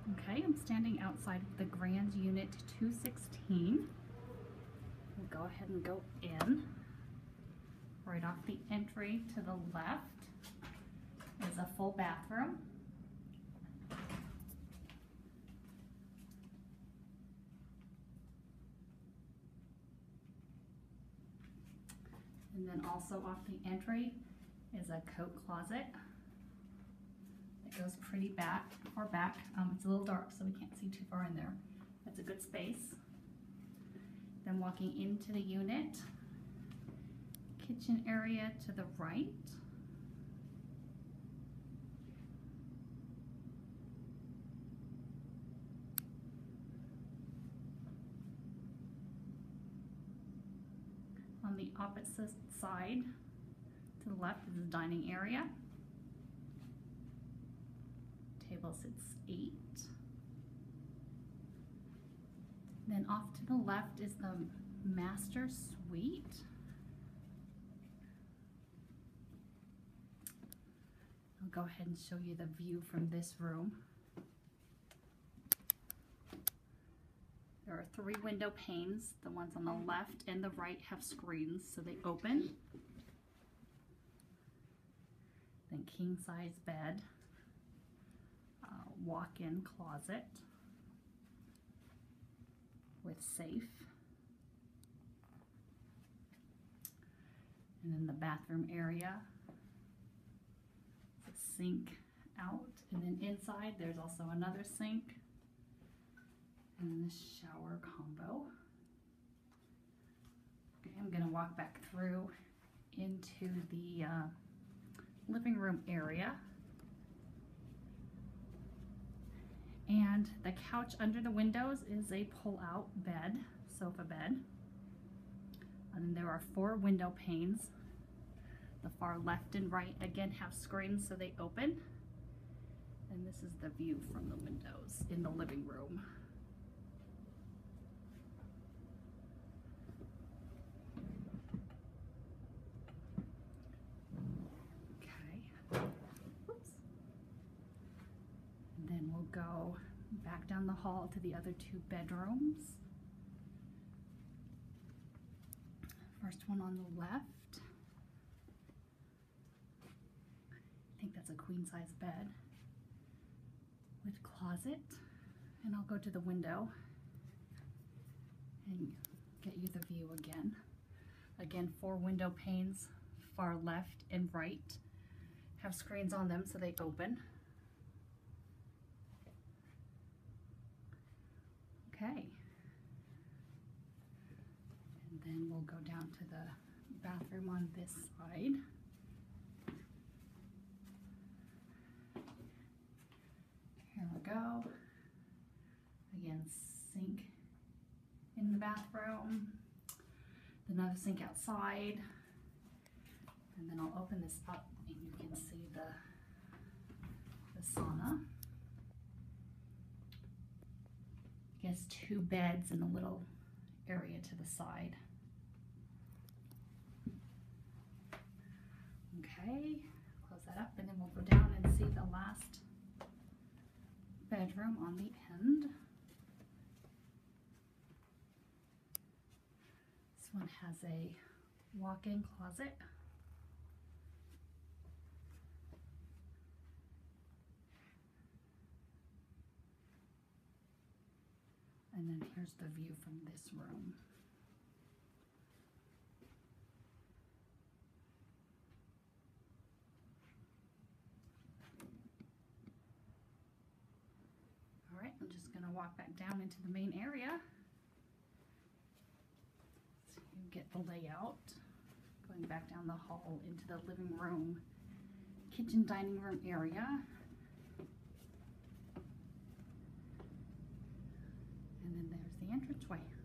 Okay, I'm standing outside of the Grand Unit 216. We'll go ahead and go in. Right off the entry to the left is a full bathroom. And then also off the entry is a coat closet. It goes pretty far back. It's a little dark, so we can't see too far in there. That's a good space. Then walking into the unit, kitchen area to the right. On the opposite side to the left is the dining area. Table sits 8. Then off to the left is the master suite. I'll go ahead and show you the view from this room. There are 3 window panes. The ones on the left and the right have screens, so they open. Then king size bed, walk-in closet with safe. And then the bathroom area, it's a sink out, and then inside there's also another sink. And then the shower combo. Okay, I'm gonna walk back through into the living room area. And the couch under the windows is a pull-out bed, sofa bed. And then there are 4 window panes. The far left and right again have screens, so they open. And this is the view from the windows in the living room. Then we'll go back down the hall to the other 2 bedrooms. First one on the left. I think that's a queen size bed with closet. And I'll go to the window and get you the view again. Again, 4 window panes, far left and right, have screens on them so they open. Okay, and then we'll go down to the bathroom on this side. Here we go. Again, sink in the bathroom, another sink outside, and then I'll open this up and you can see the sauna. It has 2 beds and a little area to the side. Okay, close that up, and then we'll go down and see the last bedroom on the end. This one has a walk-in closet. And then here's the view from this room. All right, I'm just gonna walk back down into the main area. So you get the layout. Going back down the hall into the living room, kitchen, dining room area. And then there's the entranceway.